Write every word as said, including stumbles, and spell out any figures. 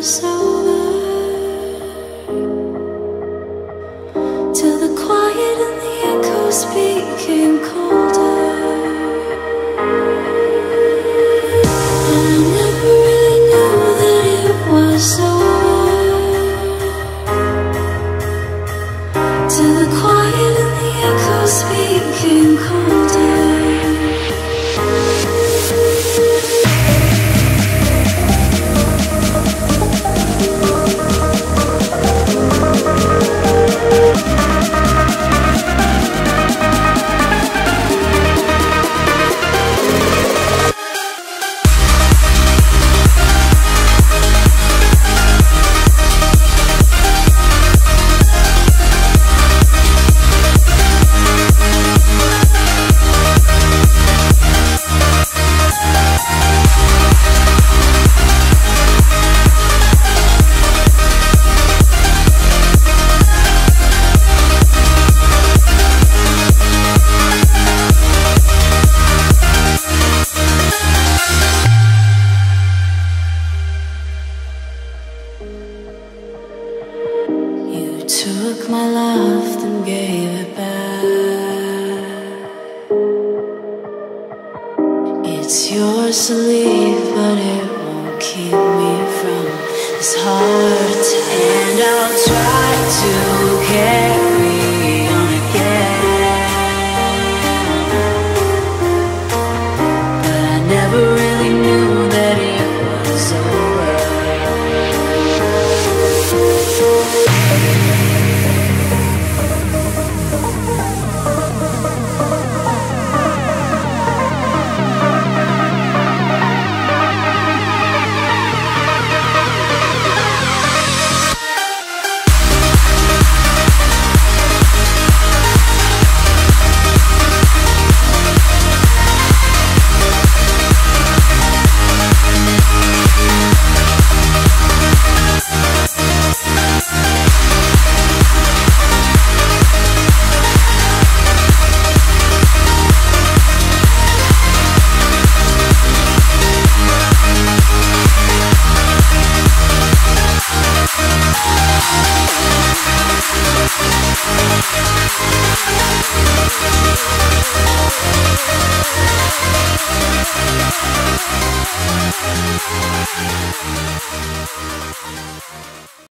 was over, till the quiet and the echoes became colder. And I never really knew that it was over, till the quiet and the echoes became colder. Took my love, then gave it back. It's yours to leave, but it won't keep me from this heart. And I'll try to care